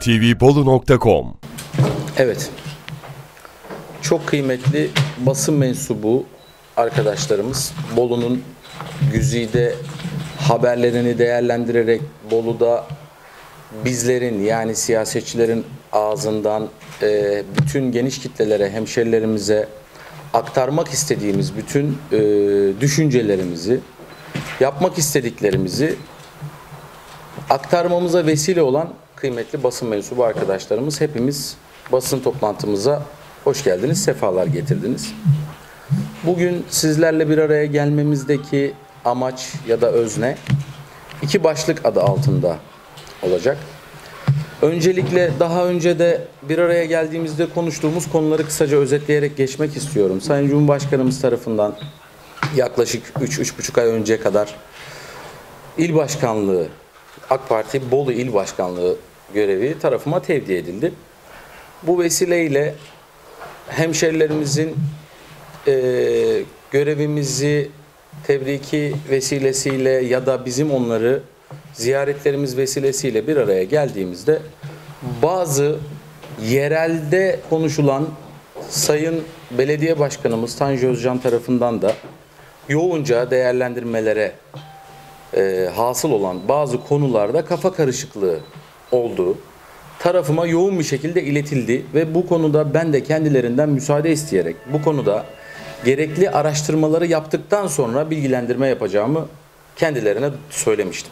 tvbolu.com. Evet, çok kıymetli basın mensubu arkadaşlarımız Bolu'nun güzide haberlerini değerlendirerek Bolu'da bizlerin yani siyasetçilerin ağzından bütün geniş kitlelere, hemşerilerimize aktarmak istediğimiz bütün düşüncelerimizi, yapmak istediklerimizi aktarmamıza vesile olan kıymetli basın mensubu arkadaşlarımız, hepimiz basın toplantımıza hoş geldiniz, sefalar getirdiniz. Bugün sizlerle bir araya gelmemizdeki amaç ya da özne iki başlık adı altında olacak. Öncelikle daha önce de bir araya geldiğimizde konuştuğumuz konuları kısaca özetleyerek geçmek istiyorum. Sayın Cumhurbaşkanımız tarafından yaklaşık 3-3,5 ay önce kadar İl Başkanlığı, AK Parti Bolu İl Başkanlığı görevi tarafıma tevdi edildi. Bu vesileyle hemşerilerimizin görevimizi tebriki vesilesiyle ya da bizim onları ziyaretlerimiz vesilesiyle bir araya geldiğimizde bazı yerelde konuşulan Sayın Belediye Başkanımız Tanju Özcan tarafından da yoğunca değerlendirmelere hasıl olan bazı konularda kafa karışıklığı olduğu tarafıma yoğun bir şekilde iletildi ve bu konuda ben de kendilerinden müsaade isteyerek bu konuda gerekli araştırmaları yaptıktan sonra bilgilendirme yapacağımı kendilerine söylemiştim.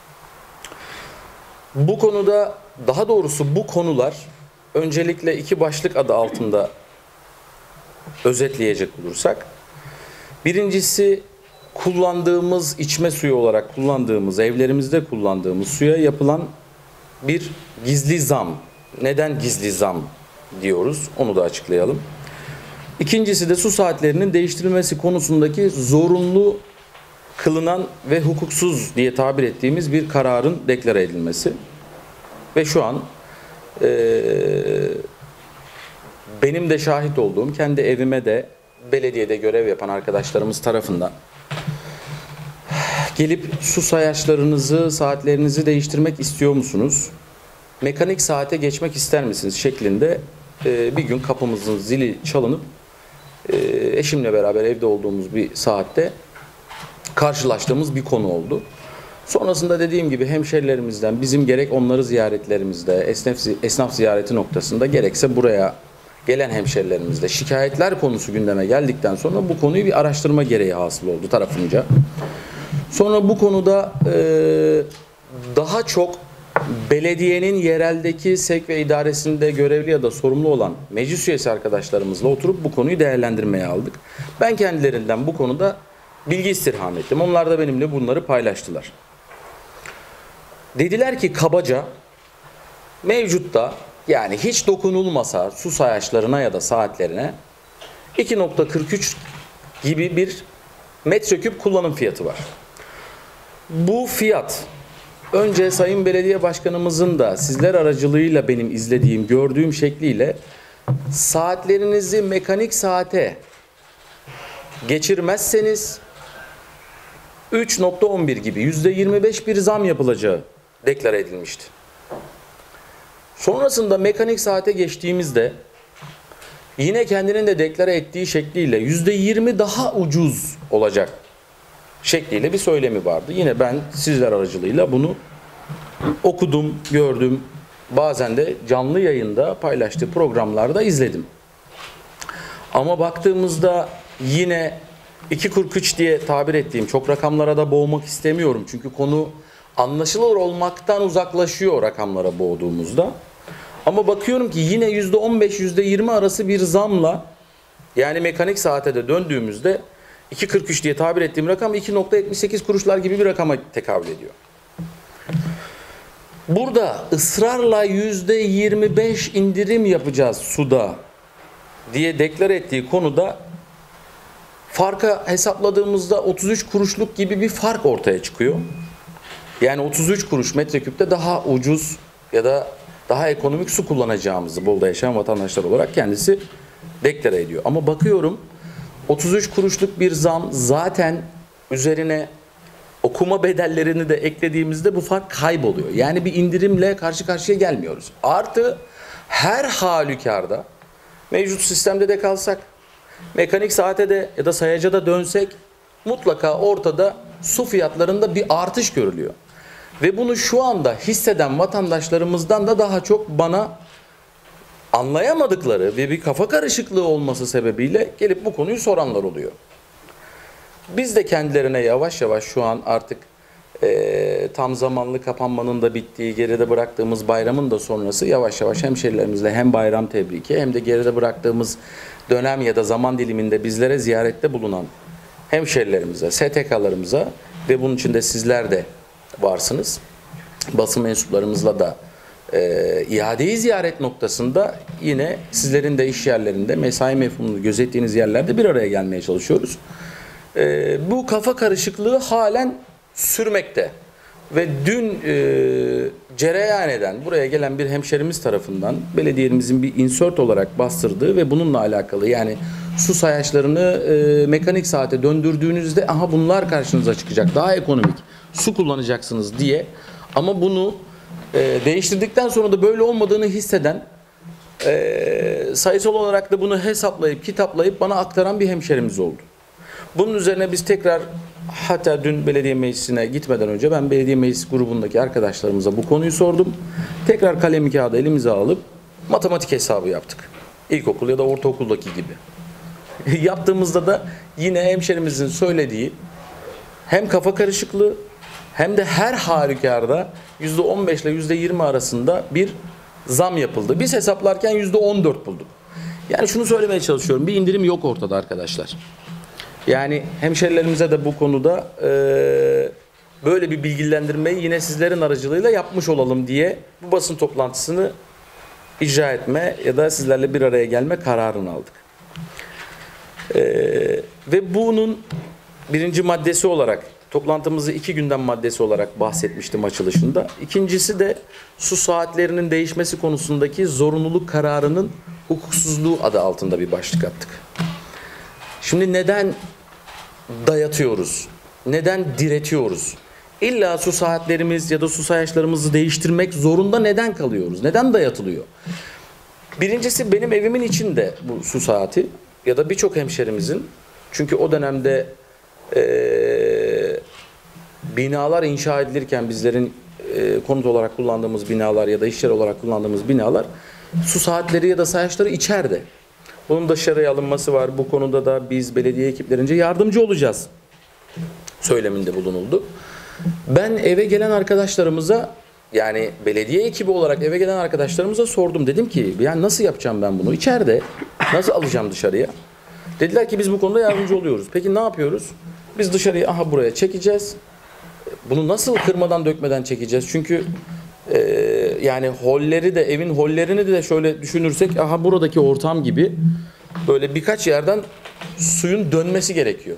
Bu konuda, daha doğrusu bu konular öncelikle iki başlık adı altında özetleyecek olursak, birincisi kullandığımız içme suyu olarak kullandığımız, evlerimizde kullandığımız suya yapılan bir gizli zam. Neden gizli zam diyoruz? Onu da açıklayalım. İkincisi de su saatlerinin değiştirilmesi konusundaki zorunlu kılınan ve hukuksuz diye tabir ettiğimiz bir kararın deklare edilmesi. Ve şu an benim de şahit olduğum, kendi evime de belediyede görev yapan arkadaşlarımız tarafından gelip su sayaçlarınızı, saatlerinizi değiştirmek istiyor musunuz? Mekanik saate geçmek ister misiniz? Şeklinde bir gün kapımızın zili çalınıp eşimle beraber evde olduğumuz bir saatte karşılaştığımız bir konu oldu. Sonrasında dediğim gibi hemşerilerimizden bizim gerek onları ziyaretlerimizde, esnaf ziyareti noktasında gerekse buraya gelen hemşerilerimizde şikayetler konusu gündeme geldikten sonra bu konuyu bir araştırma gereği hasıl oldu tarafınca. Sonra bu konuda daha çok belediyenin yereldeki sevk ve idaresinde görevli ya da sorumlu olan meclis üyesi arkadaşlarımızla oturup bu konuyu değerlendirmeye aldık. Ben kendilerinden bu konuda bilgi istirham ettim. Onlar da benimle bunları paylaştılar. Dediler ki kabaca mevcutta yani hiç dokunulmasa su sayaçlarına ya da saatlerine 2,43 gibi bir metreküp kullanım fiyatı var. Bu fiyat önce Sayın Belediye Başkanımızın da sizler aracılığıyla benim izlediğim, gördüğüm şekliyle saatlerinizi mekanik saate geçirmezseniz 3,11 gibi %25 bir zam yapılacağı deklare edilmişti. Sonrasında mekanik saate geçtiğimizde yine kendinin de deklare ettiği şekliyle %20 daha ucuz olacak şekliyle bir söylemi vardı. Yine ben sizler aracılığıyla bunu okudum, gördüm. Bazen de canlı yayında paylaştığı programlarda izledim. Ama baktığımızda yine 2,43 diye tabir ettiğim, çok rakamlara da boğmak istemiyorum. Çünkü konu anlaşılır olmaktan uzaklaşıyor rakamlara boğduğumuzda. Ama bakıyorum ki yine %15-%20 arası bir zamla, yani mekanik saate de döndüğümüzde 2,43 diye tabir ettiğim rakam 2,78 kuruşlar gibi bir rakama tekabül ediyor. Burada ısrarla %25 indirim yapacağız suda diye deklare ettiği konuda farka hesapladığımızda 33 kuruşluk gibi bir fark ortaya çıkıyor. Yani 33 kuruş metreküpte daha ucuz ya da daha ekonomik su kullanacağımızı Bolu'da yaşayan vatandaşlar olarak kendisi deklare ediyor. Ama bakıyorum 33 kuruşluk bir zam zaten üzerine okuma bedellerini de eklediğimizde bu fark kayboluyor. Yani bir indirimle karşı karşıya gelmiyoruz. Artı her halükarda mevcut sistemde de kalsak, mekanik saate de ya da sayaca da dönsek mutlaka ortada su fiyatlarında bir artış görülüyor. Ve bunu şu anda hisseden vatandaşlarımızdan da daha çok bana anlayamadıkları ve bir kafa karışıklığı olması sebebiyle gelip bu konuyu soranlar oluyor. Biz de kendilerine yavaş yavaş şu an artık tam zamanlı kapanmanın da bittiği, geride bıraktığımız bayramın da sonrası yavaş yavaş hemşerilerimizle hem bayram tebriki hem de geride bıraktığımız dönem ya da zaman diliminde bizlere ziyarette bulunan hemşerilerimize, STK'larımıza ve bunun içinde sizler de varsınız. Basın mensuplarımızla da iadeyi ziyaret noktasında yine sizlerin de iş yerlerinde mesai mefhumunu gözettiğiniz yerlerde bir araya gelmeye çalışıyoruz. Bu kafa karışıklığı halen sürmekte ve dün cereyan eden buraya gelen bir hemşerimiz tarafından belediyemizin bir insert olarak bastırdığı ve bununla alakalı yani su sayaçlarını mekanik saate döndürdüğünüzde aha bunlar karşınıza çıkacak, daha ekonomik su kullanacaksınız diye, ama bunu değiştirdikten sonra da böyle olmadığını hisseden, sayısal olarak da bunu hesaplayıp kitaplayıp bana aktaran bir hemşerimiz oldu. Bunun üzerine biz tekrar, hatta dün belediye meclisine gitmeden önce ben belediye meclis grubundaki arkadaşlarımıza bu konuyu sordum. Tekrar kalem kağıdı elimize alıp matematik hesabı yaptık. İlkokul ya da ortaokuldaki gibi. Yaptığımızda da yine hemşerimizin söylediği hem kafa karışıklığı hem de her halükarda %15 ile %20 arasında bir zam yapıldı. Biz hesaplarken %14 bulduk. Yani şunu söylemeye çalışıyorum. Bir indirim yok ortada arkadaşlar. Yani hemşerilerimize de bu konuda böyle bir bilgilendirmeyi yine sizlerin aracılığıyla yapmış olalım diye bu basın toplantısını icra etme ya da sizlerle bir araya gelme kararını aldık. Ve bunun birinci maddesi olarak toplantımızı 2 gündem maddesi olarak bahsetmiştim açılışında. İkincisi de su saatlerinin değişmesi konusundaki zorunluluk kararının hukuksuzluğu adı altında bir başlık attık. Şimdi neden dayatıyoruz? Neden diretiyoruz? İlla su saatlerimiz ya da su sayaçlarımızı değiştirmek zorunda neden kalıyoruz? Neden dayatılıyor? Birincisi benim evimin içinde bu su saati ya da birçok hemşerimizin, çünkü o dönemde binalar inşa edilirken bizlerin konut olarak kullandığımız binalar ya da iş yeri olarak kullandığımız binalar su saatleri ya da sayaçları içeride. Bunun dışarıya alınması var. Bu konuda da biz belediye ekiplerince yardımcı olacağız söyleminde bulunuldu. Ben eve gelen arkadaşlarımıza, yani belediye ekibi olarak eve gelen arkadaşlarımıza sordum. Dedim ki yani nasıl yapacağım ben bunu? İçeride nasıl alacağım dışarıya? Dediler ki biz bu konuda yardımcı oluyoruz. Peki ne yapıyoruz? Biz dışarıya aha buraya çekeceğiz. Bunu nasıl kırmadan dökmeden çekeceğiz? Çünkü yani holleri de, evin hollerini de şöyle düşünürsek aha buradaki ortam gibi böyle birkaç yerden suyun dönmesi gerekiyor.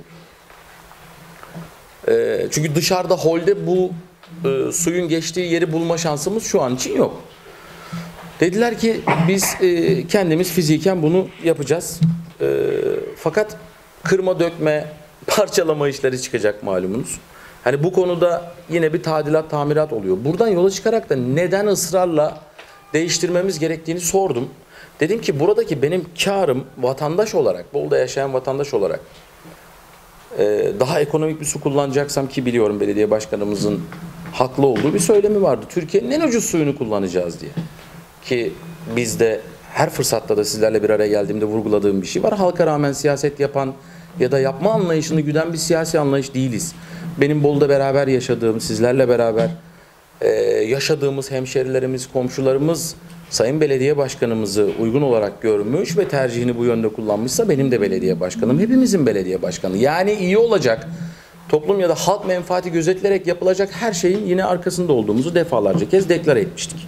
Çünkü dışarıda holde bu suyun geçtiği yeri bulma şansımız şu an için yok. Dediler ki biz kendimiz fiziken bunu yapacağız. Fakat kırma dökme, parçalama işleri çıkacak malumunuz. Hani bu konuda yine bir tadilat, tamirat oluyor. Buradan yola çıkarak da neden ısrarla değiştirmemiz gerektiğini sordum. Dedim ki buradaki benim karım vatandaş olarak, Bolu'da yaşayan vatandaş olarak daha ekonomik bir su kullanacaksam, ki biliyorum belediye başkanımızın haklı olduğu bir söylemi vardı. Türkiye'nin en ucuz suyunu kullanacağız diye. Ki biz de her fırsatta da sizlerle bir araya geldiğimde vurguladığım bir şey var. Halka rağmen siyaset yapan ya da yapma anlayışını güden bir siyasi anlayış değiliz. Benim Bolu'da beraber yaşadığım, sizlerle beraber yaşadığımız hemşerilerimiz, komşularımız Sayın Belediye Başkanımızı uygun olarak görmüş ve tercihini bu yönde kullanmışsa benim de belediye başkanım, hepimizin belediye başkanı. Yani iyi olacak, toplum ya da halk menfaati gözetilerek yapılacak her şeyin yine arkasında olduğumuzu defalarca kez deklare etmiştik.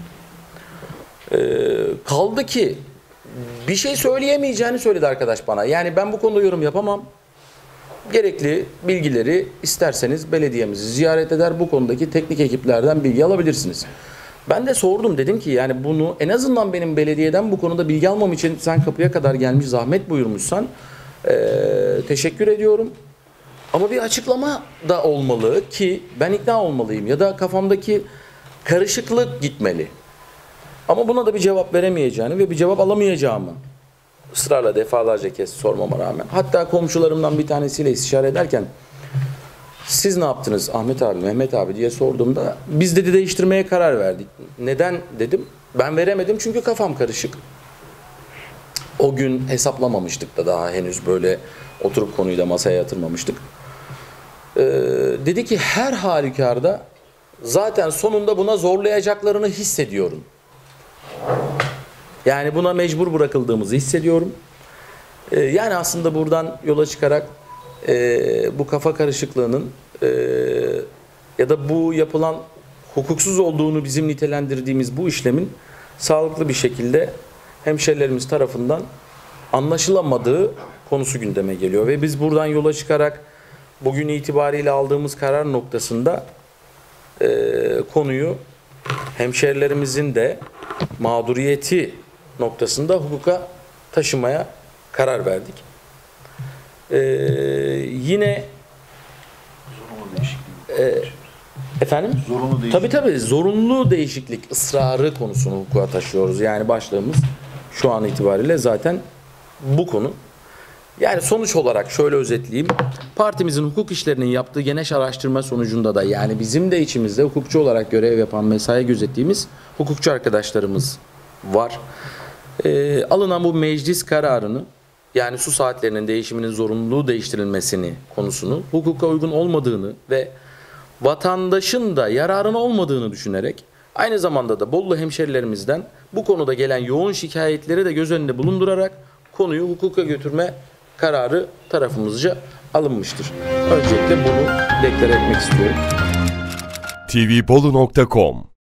Kaldı ki bir şey söyleyemeyeceğini söyledi arkadaş bana. Yani ben bu konuda yorum yapamam. Gerekli bilgileri isterseniz belediyemizi ziyaret eder, bu konudaki teknik ekiplerden bilgi alabilirsiniz. Ben de sordum, dedim ki yani bunu en azından benim belediyeden bu konuda bilgi almam için sen kapıya kadar gelmiş, zahmet buyurmuşsan teşekkür ediyorum. Ama bir açıklama da olmalı ki ben ikna olmalıyım ya da kafamdaki karışıklık gitmeli. Ama buna da bir cevap veremeyeceğini ve bir cevap alamayacağımı ısrarla defalarca kez sormama rağmen. Hatta komşularımdan bir tanesiyle istişare ederken siz ne yaptınız Ahmet abi, Mehmet abi diye sorduğumda biz dedi değiştirmeye karar verdik. Neden dedim. Ben veremedim çünkü kafam karışık. O gün hesaplamamıştık da daha henüz böyle oturup konuyu da masaya yatırmamıştık. Dedi ki her halükarda zaten sonunda buna zorlayacaklarını hissediyorum. Yani buna mecbur bırakıldığımızı hissediyorum. Yani aslında buradan yola çıkarak bu kafa karışıklığının ya da bu yapılan hukuksuz olduğunu bizim nitelendirdiğimiz bu işlemin sağlıklı bir şekilde hemşerilerimiz tarafından anlaşılamadığı konusu gündeme geliyor. Ve biz buradan yola çıkarak bugün itibariyle aldığımız karar noktasında konuyu hemşerilerimizin de mağduriyeti noktasında hukuka taşımaya karar verdik. Yine efendim? Zorunlu değişiklik. Tabii zorunlu değişiklik ısrarı konusunu hukuka taşıyoruz. Yani başlığımız şu an itibariyle zaten bu konu. Yani sonuç olarak şöyle özetleyeyim. Partimizin hukuk işlerinin yaptığı geniş araştırma sonucunda da yani bizim de içimizde hukukçu olarak görev yapan, mesai gözettiğimiz hukukçu arkadaşlarımız var. Alınan bu meclis kararını yani su saatlerinin değişiminin zorunluluğu değiştirilmesini konusunu hukuka uygun olmadığını ve vatandaşın da yararına olmadığını düşünerek aynı zamanda da Bollu hemşerilerimizden bu konuda gelen yoğun şikayetleri de göz önünde bulundurarak konuyu hukuka götürme kararı tarafımızca alınmıştır. Öncelikle bunu deklare etmek istiyorum. tvbolu.com